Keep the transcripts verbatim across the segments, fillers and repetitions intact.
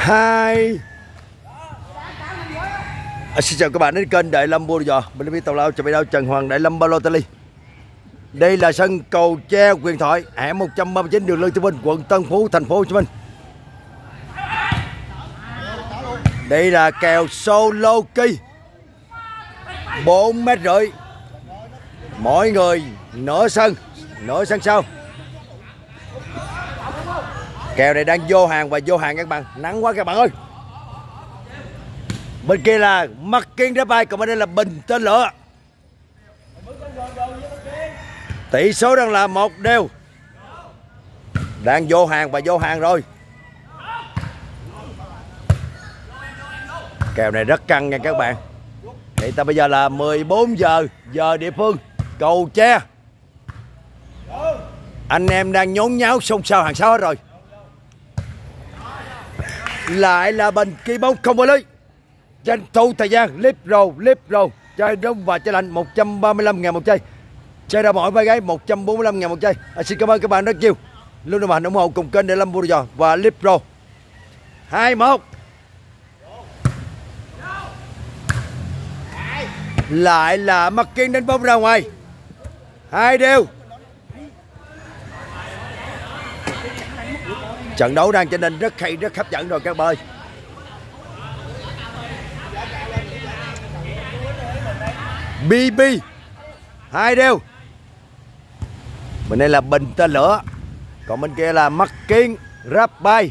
hai. À, xin chào các bạn đến kênh Đại Lâm Bô Giò. Mình biết tàu lao cho video Trần Hoàng Đại Lâm Balotelli. Đây là sân Cầu Tre Huyền Thoại, hẻm một trăm ba mươi chín đường Lương Thế Vinh, quận Tân Phú, thành phố Hồ Chí Minh. Đây là kèo solo ki bốn mét rưỡi. Mỗi người nửa sân, nửa sân sau. Kèo này đang vô hàng và vô hàng các bạn. Nắng quá các bạn ơi. Bên kia là Mắc Kiên đá bay, còn bên đây là Bình Tên Lửa. Tỷ số đang là một đều. Đang vô hàng và vô hàng rồi. Kèo này rất căng nha các bạn. Thì ta bây giờ là mười bốn giờ giờ địa phương, Cầu Tre. Anh em đang nhốn nháo xôn xao hàng sáu hết rồi. Lại là Bình Kỳ bóng không có lưới. Tranh thủ thời gian, lip roll, lip roll, chơi đông và chơi lạnh. Một trăm ba mươi lăm ngàn một chơi. Chơi ra mỗi vai gái một trăm bốn mươi lăm ngàn một chơi. À, xin cảm ơn các bạn rất nhiều luôn đồng hành ủng hộ cùng kênh Đại Lâm Bô Giò và lip roll. Hai một. Lại là Mắc Kiên đánh bóng ra ngoài. Hai đều. Trận đấu đang trở nên rất hay, rất hấp dẫn rồi các bạn ơi. bê bê hai đều. Bên đây là Bình Tên Lửa, còn bên kia là Mắc Kiên ráp bay.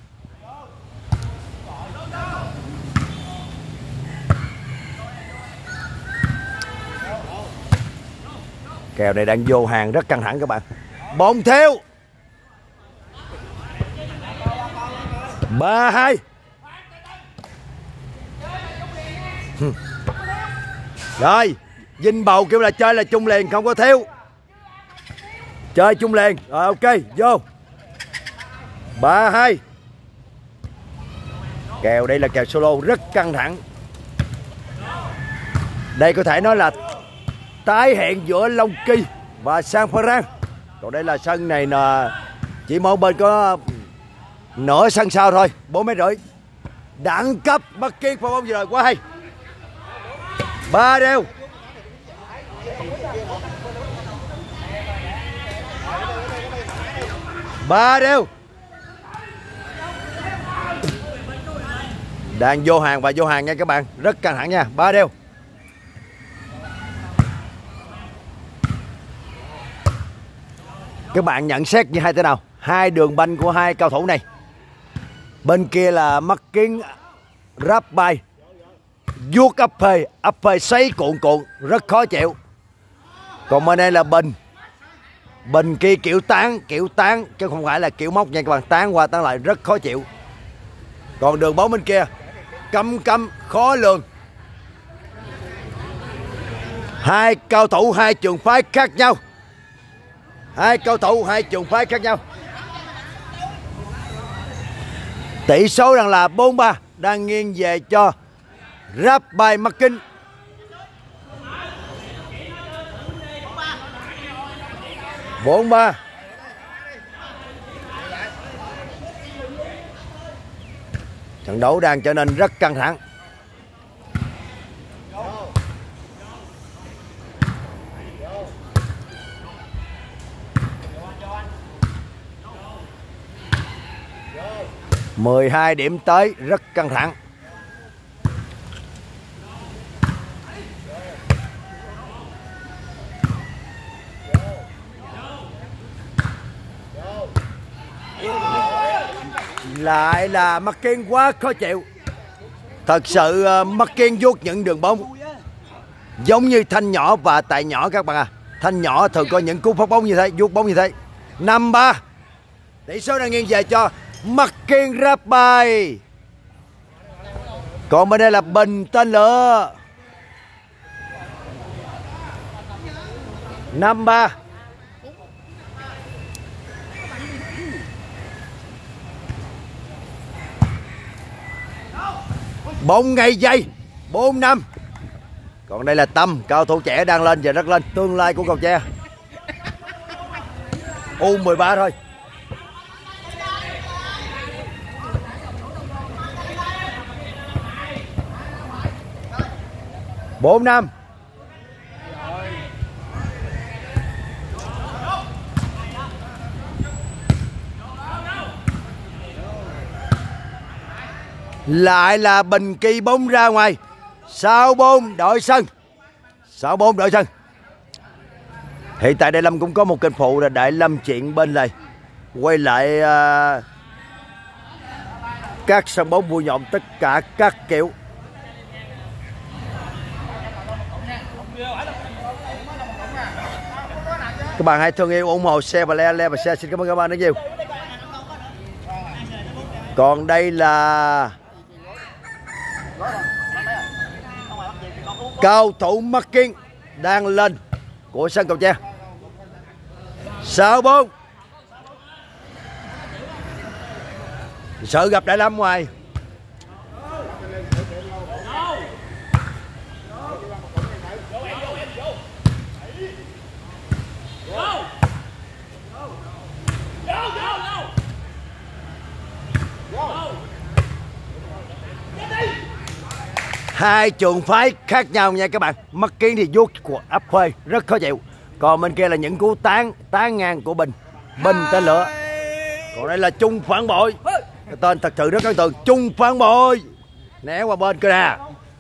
Kèo này đang vô hàng rất căng thẳng các bạn. Bóng theo ba hai. Rồi Vinh Bầu kêu là chơi là chung liền, không có thiếu. Chơi chung liền. Rồi ok, vô ba hai. Kèo đây là kèo solo rất căng thẳng. Đây có thể nói là tái hẹn giữa Long Kỳ và San Phan. Còn đây là sân này là chỉ mỗi bên có nửa sân sau thôi, bốn mét rưỡi. Đẳng cấp Mắc Kiên pha bóng vừa rồi quá hay. Ba đều. Ba đều. Đang vô hàng và vô hàng nha các bạn, rất căng thẳng nha. Ba đều. Các bạn nhận xét như hai thế nào? Hai đường banh của hai cao thủ này. Bên kia là Mắc Kiên ráp bay, vuốt ấp phê, ấp phê sấy cuộn cuộn, rất khó chịu. Còn bên đây là Bình. Bình kia kiểu tán, kiểu tán, chứ không phải là kiểu móc nha các bạn. Tán qua tán lại rất khó chịu. Còn đường bóng bên kia căm căm khó lường. Hai cao thủ, hai trường phái khác nhau. Hai cao thủ, hai trường phái khác nhau. Tỷ số đang là bốn ba, đang nghiêng về cho ráp bay Mắc Kiên. bốn ba. Trận đấu đang trở nên rất căng thẳng. mười hai điểm tới, rất căng thẳng. Lại là Mắc Kiên quá khó chịu. Thật sự Mắc Kiên vuốt những đường bóng giống như Thanh nhỏ và Tài nhỏ các bạn à. Thanh nhỏ thường có những cú phát bóng như thế, vuốt bóng như thế. Năm ba. Tỷ số đang nghiêng về cho Mắc Kiên ráp bay. Còn bên đây là Bình Tên Lửa. Năm ba. Bóng ngay dây. Bốn năm. Còn đây là Tâm, cao thủ trẻ đang lên và rất lên, tương lai của Cầu Tre. U mười ba thôi. bốn năm. Lại là Bình Kỳ bóng ra ngoài. Sáu bốn đội sân. Sáu bốn đội sân. Hiện tại Đại Lâm cũng có một kênh phụ là Đại Lâm chuyện bên này. Quay lại uh, các sân bóng vui nhộn tất cả các kiểu. Các bạn hãy thương yêu ủng hộ share và like, like và share. Xin cảm ơn các bạn rất nhiều. Còn đây là cầu thủ Marking đang lên của sân Cầu Tre. Sáu bốn. Sợ gặp Đại Lâm ngoài. Hai trường phái khác nhau nha các bạn. Mắt Kiến thì vuốt của ấp Khuê rất khó chịu. Còn bên kia là những cú tán tán ngang của Bình. Bình tên lửa. Còn đây là Trung phản bội. Cái tên thật sự rất ấn tượng. Trung phản bội. Né qua bên kia nè.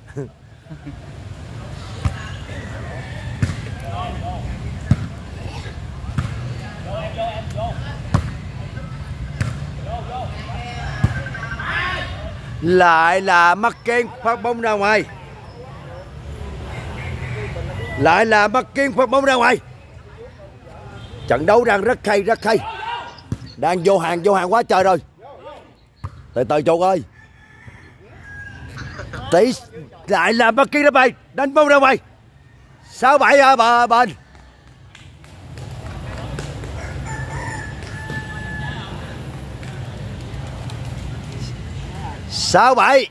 Lại là Mắt Kiên phát bóng ra ngoài. Lại là Mắt Kiên phát bóng ra ngoài. Trận đấu đang rất hay rất hay. Đang vô hàng vô hàng quá trời rồi. Từ từ chuột ơi. Tí lại là Mắt Kiên ra bay. Đánh bóng ra ngoài. Sáu bảy ở bờ bên. Sáu bảy.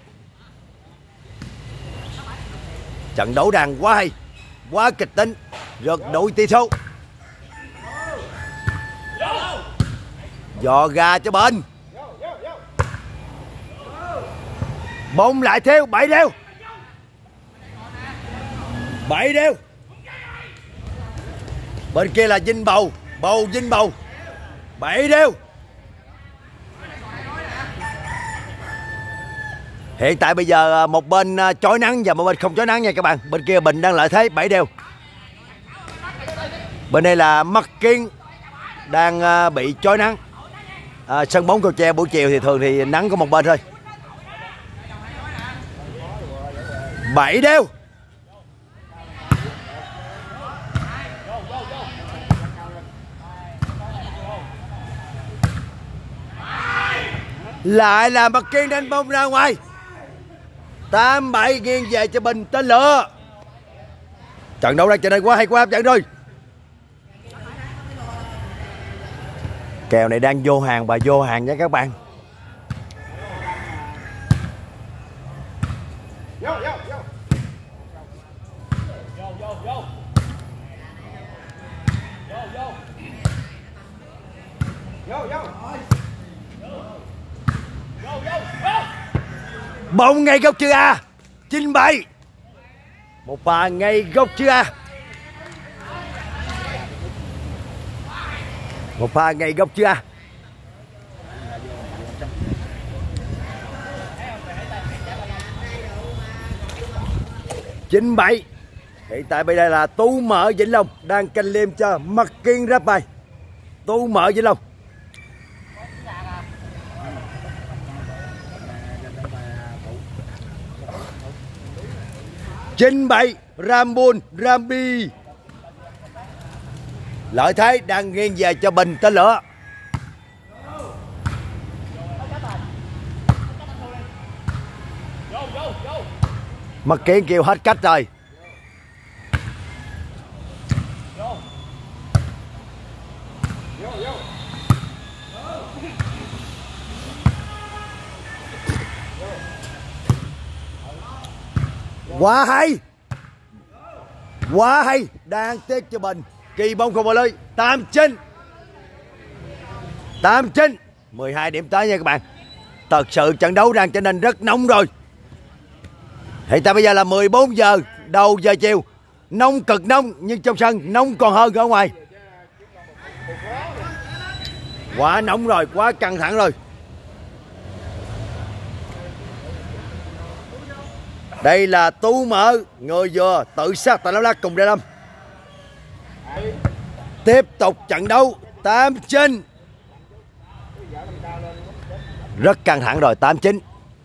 Trận đấu đang quá hay, quá kịch tính, rượt đuổi tỷ số. Dò gà cho bên. Bóng lại theo bảy đều. Bảy đều. Bên kia là Vinh Bầu, Bầu Vinh Bầu. Bảy đều. Hiện tại bây giờ một bên chói nắng và một bên không chói nắng nha các bạn. Bên kia Bình đang lợi thế bảy đều. Bên đây là Mắt Kiên đang bị chói nắng. À, sân bóng Cầu Tre buổi chiều thì thường thì nắng có một bên thôi. Bảy đều. Lại là Mắt Kiên đánh bóng ra ngoài. Tám bảy nghiêng về cho Bình tên lửa. Trận đấu đang trở nên quá hay, quá hấp dẫn rồi. Kèo này đang vô hàng và vô hàng nha các bạn. Bóng ngay góc chữ A. Chín bảy. Một pha ngay góc chữ A. Một pha ngay góc chữ A. Chín bảy. Hiện tại bây giờ là Tú Mở Vĩnh Long đang canh liêm cho Mắt Kiên ráp bài. Tú Mở Vĩnh Long. Chín bảy. Rambun Rambi. Lợi thế đang nghiêng về cho Bình tên lửa. Mắt Kiên kêu hết cách rồi. Quá hay. Quá hay. Đang tiếc cho Bình. Kỳ bóng không vào lưới. Tám chín. Tám chín. mười hai điểm tới nha các bạn. Thật sự trận đấu đang trở nên rất nóng rồi. Hiện tại bây giờ là mười bốn giờ đầu giờ chiều. Nóng cực nóng nhưng trong sân nóng còn hơn ở ngoài. Quá nóng rồi, quá căng thẳng rồi. Đây là Tú Mỡ, người vừa tự sát tại Lão Lát cùng Đê Lâm. Tiếp tục trận đấu tám chín. Rất căng thẳng rồi, tám chín.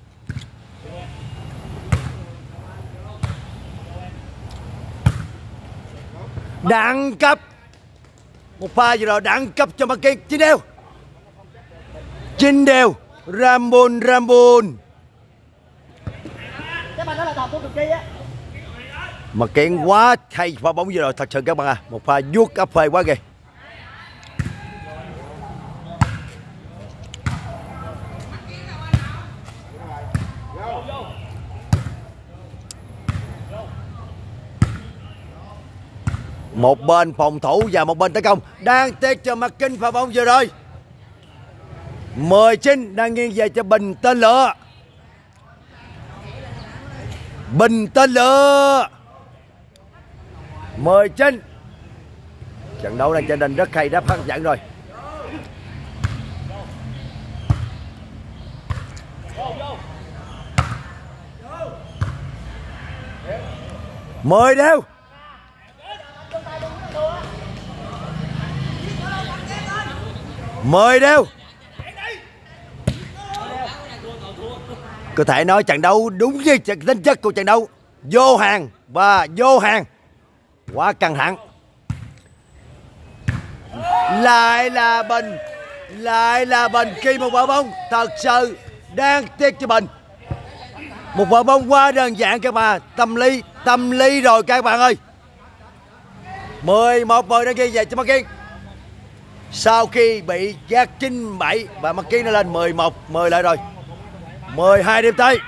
Đẳng cấp. Một pha vừa rồi đẳng cấp cho Mắc Kiên. Chín đều. Chín đều. Rambun Rambun. Cái bàn đó là thọc của cực kỳ á. Mắc Kiên quá hay pha bóng vừa rồi thật sự các bạn à. Một pha vuốt áp phê quá ghê. Một bên phòng thủ và một bên tấn công. Đang tiếc cho Mắc Kiên pha bóng vừa rồi. mười chín đang nghiêng về cho Bình tên lửa. Bình tên lửa. mười chín. Trận đấu đang trở nên rất hay, rất hấp dẫn rồi. mười đều. mười đều. Có thể nói trận đấu đúng như tính chất của trận đấu. Vô hàng và vô hàng. Quá căng thẳng. Lại là Bình. Lại là Bình khi một quả bóng thật sự đáng tiếc cho Bình. Một quả bóng quá đơn giản các bạn. Tâm lý, tâm lý rồi các bạn ơi. mười một mười đang ghi về cho Mắc Kiên. Sau khi bị gác chín bảy và Mắc Kiên nó lên mười một mười lại rồi. mười hai điểm tới.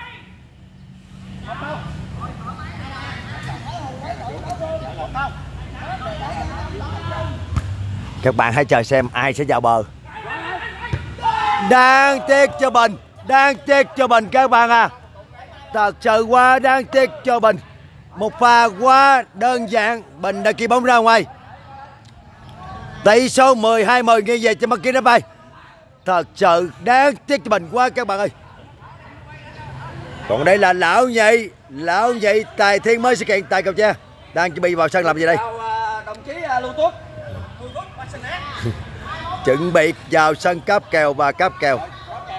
Các bạn hãy chờ xem ai sẽ vào bờ. Đáng tiếc cho Bình. Đáng tiếc cho Bình các bạn à. Thật sự quá đáng tiếc cho Bình. Một pha quá đơn giản. Bình đã kịp bóng ra ngoài. Tỷ số mười hai mười nghiêng về cho Mắc Kiên đá bay. Thật sự đáng tiếc cho Bình quá các bạn ơi. Còn đây là Lão Nhị. Lão Nhị Tài Thiên mới sự kiện tại Cầu Tre. Đang chuẩn bị vào sân làm gì đây? Đồng chí Lưu Tuất. Chuẩn bị vào sân cáp kèo và cáp kèo.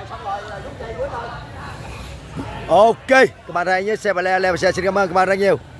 Ok, các bạn hãy nhớ share và like, like và share. Xin cảm ơn các bạn rất nhiều.